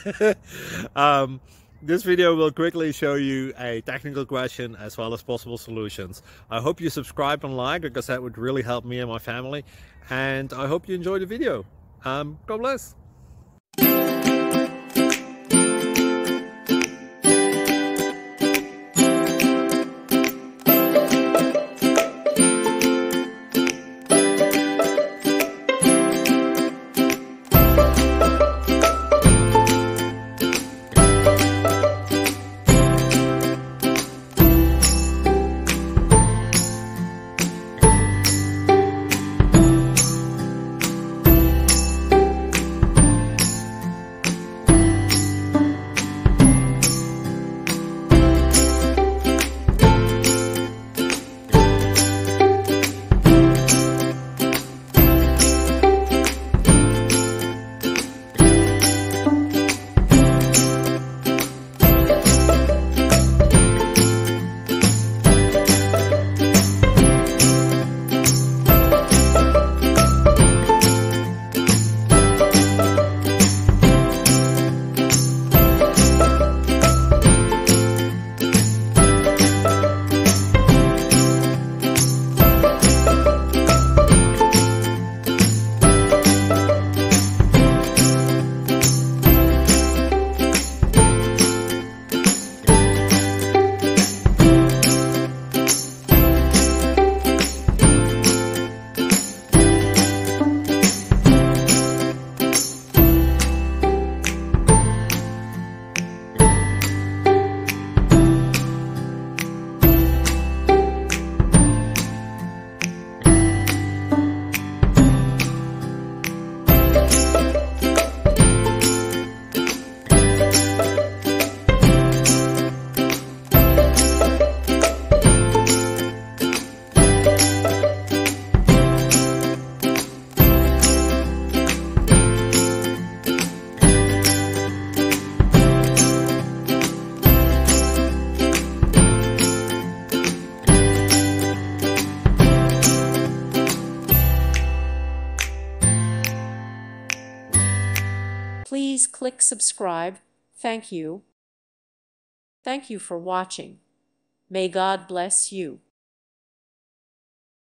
um, this video will quickly show you a technical question as well as possible solutions. I hope you subscribe and like, because that would really help me and my family. And I hope you enjoy the video. God bless. Please click subscribe. Thank you. Thank you for watching. May God bless you.